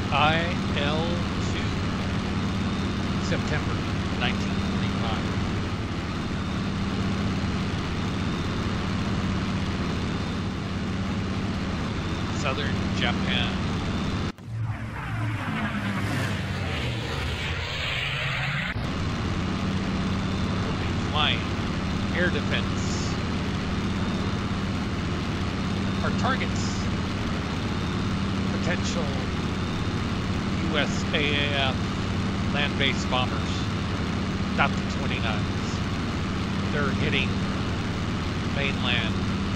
IL2, September 1945. Southern Japan. Flying. Air defense. Our targets. Potential USAAF land-based bombers. Not the 29s. They're hitting mainland.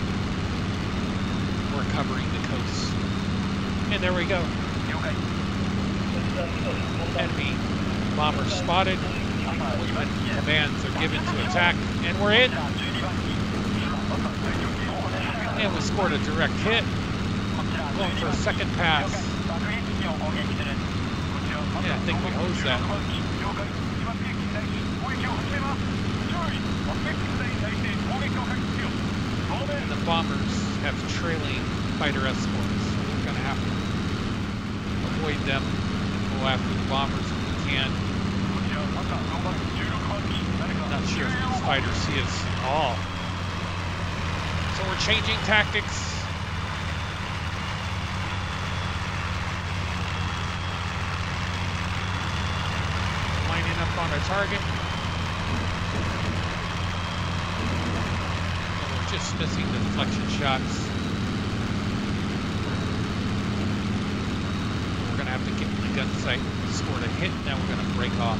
We're covering the coast. And there we go. Enemy bomber spotted. Deployment commands are given to attack. And we're in. And we scored a direct hit. Going for a second pass. Yeah, I think we hosed that. And the bombers have trailing fighter escorts, so we're going to have to avoid them and go after the bombers if we can. I'm not sure if these fighters see us at all. So we're changing tactics. Lining up on our target. And we're just missing the deflection shots. We're going to have to get in the gun sight, score a hit, now we're going to break off.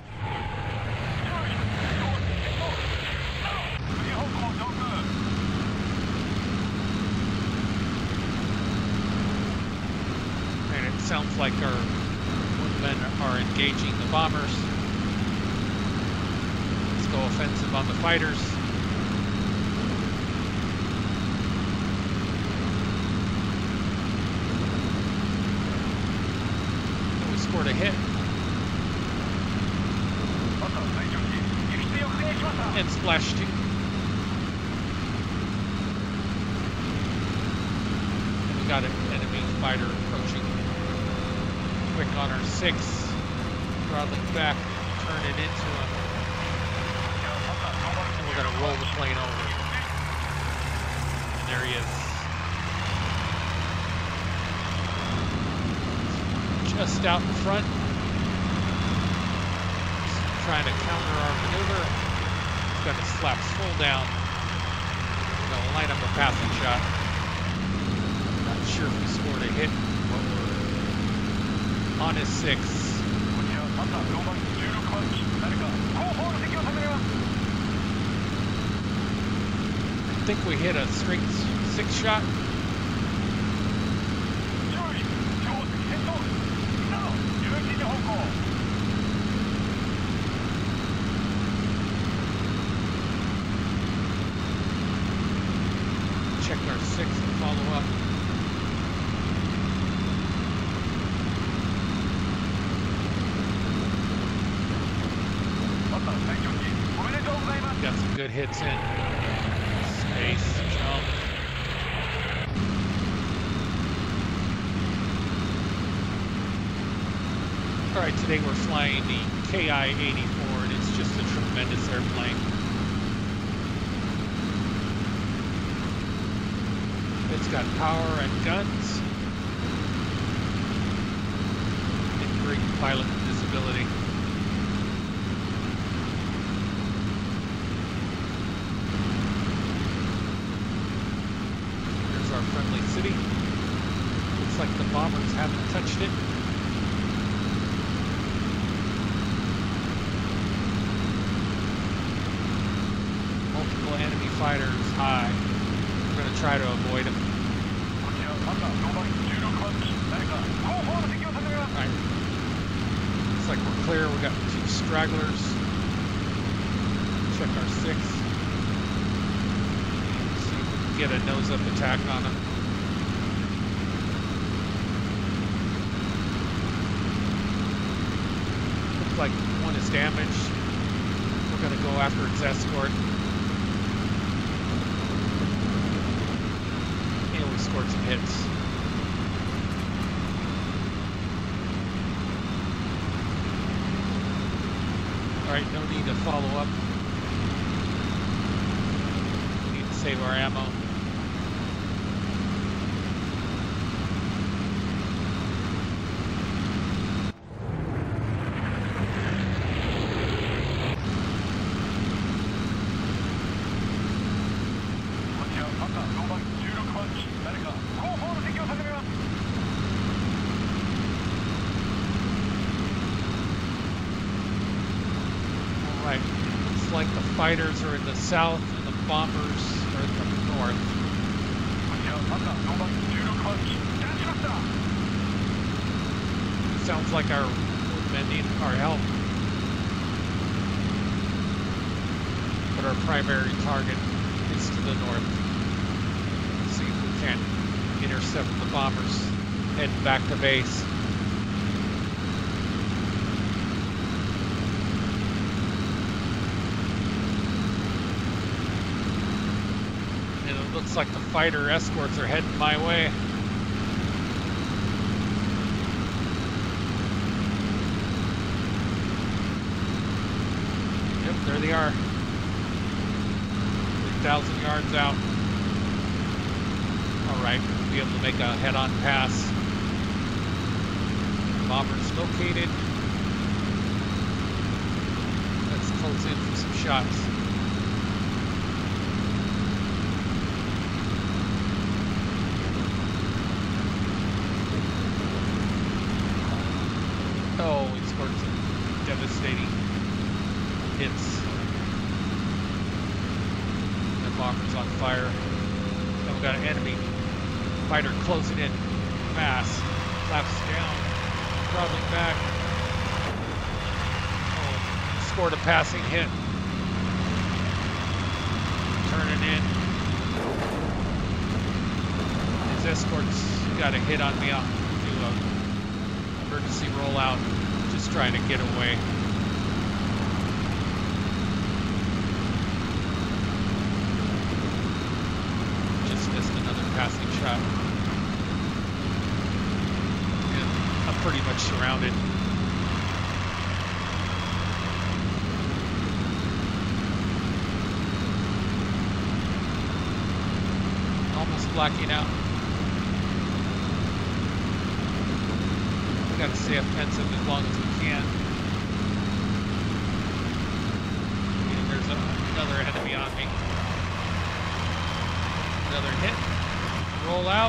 And it sounds like our men are engaging the bombers. Let's go offensive on the fighters. And we scored a hit. And splashed two. And we got an enemy fighter approaching. Quick on our 6, throttling back, turn it into him. And we're going to roll the plane over. And there he is. Just out in front. Trying to counter our maneuver. He's got his flaps full down. We're going to line up a passing shot. Not sure if we scored a hit, but we're on his 6. I think we hit a straight 6 shot. Check our 6 and follow up. Got some good hits in. Space, jump. Alright, today we're flying the KI-84 and it's just a tremendous airplane. It's got power and guns. And great pilot visibility. Our friendly city. Looks like the bombers haven't touched it. Multiple enemy fighters high. We're going to try to avoid them. Alright. Looks like we're clear. We got 2 stragglers. Check our 6. Get a nose-up attack on him. Looks like one is damaged. We're going to go after its escort. And we scored some hits. Alright, no need to follow up. We need to save our ammo. Like the fighters are in the south and the bombers are in the north. Sounds like our men need our help. But our primary target is to the north. Let's see if we can intercept the bombers heading back to base. Looks like the fighter escorts are heading my way. Yep, there they are. 3,000 yards out. Alright, we'll be able to make a head-on pass. Bomber's located. Let's close in for some shots. Oh, we scored some devastating hits. The bomber's on fire. And we got an enemy fighter closing in fast. Flaps down, throttling back. Oh, scored a passing hit. Turning in. His escorts got a hit on me. I'll do a emergency rollout, just trying to get away. Just missed another passing shot. And I'm pretty much surrounded. Almost blacking out. Got to stay offensive as long as we can. And there's another enemy on me. Another hit. Roll out.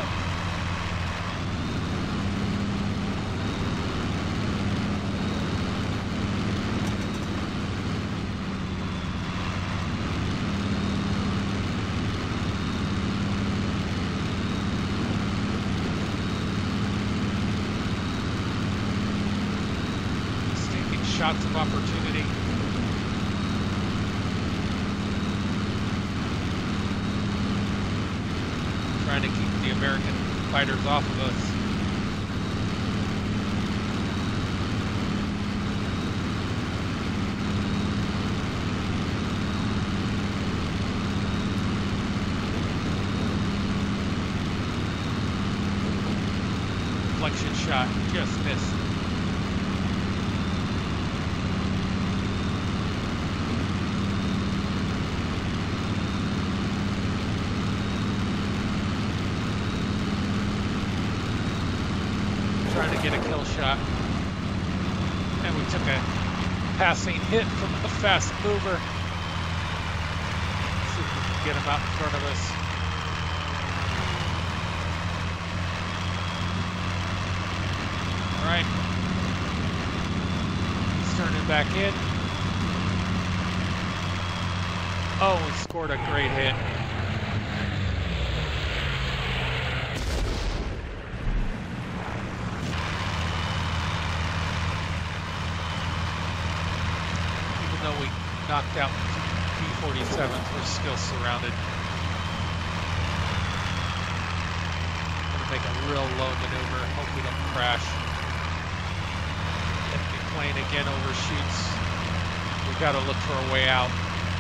Shots of opportunity. Trying to keep the American fighters off of us. Deflection shot, just missed. Trying to get a kill shot. And we took a passing hit from a fast mover. Let's see if we can get him out in front of us. Alright. He's turning back in. Oh, we scored a great hit. Though we knocked out P-47s, we're still surrounded. Gonna make a real low maneuver, hope we don't crash. Enemy plane again overshoots. We've got to look for a way out.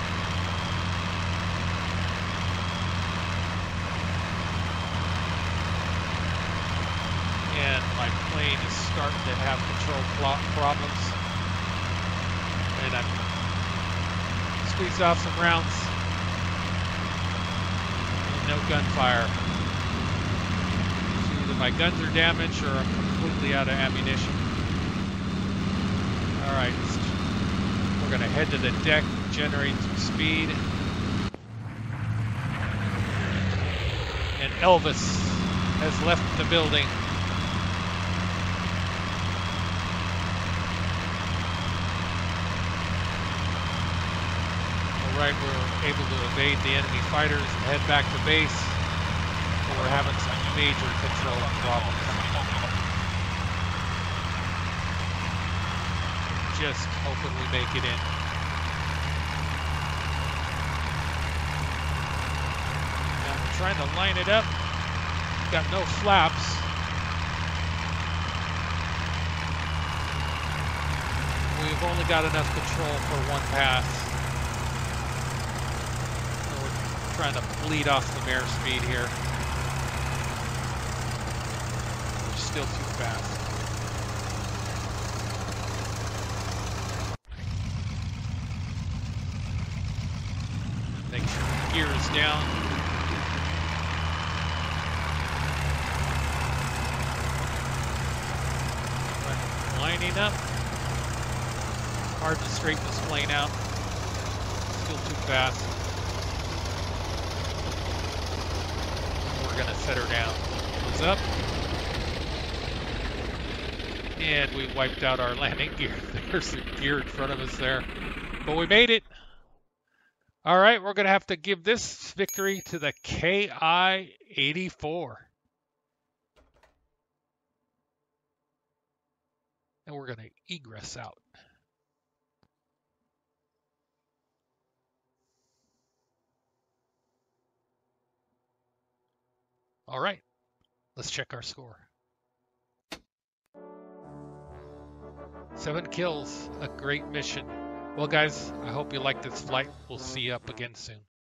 And my plane is starting to have control problems. And I'm squeeze off some rounds. And no gunfire. So either my guns are damaged or I'm completely out of ammunition. Alright, we're going to head to the deck, generate some speed. And Elvis has left the building. Alright, we're able to evade the enemy fighters and head back to base. We're having some major control problems. Just hoping we make it in. Now we're trying to line it up. Got no flaps. We've only got enough control for one pass. So we're trying to bleed off some airspeed here. We're still too fast. Make sure the gear is down. Lining up. Hard to straighten this plane out. Still too fast. We're gonna set her down. Goes up. And we wiped out our landing gear. There's the gear in front of us there. But we made it. All right, we're gonna have to give this victory to the KI-84. And we're going to egress out. All right, let's check our score. 7 kills, a great mission. Well, guys, I hope you liked this flight. We'll see you up again soon.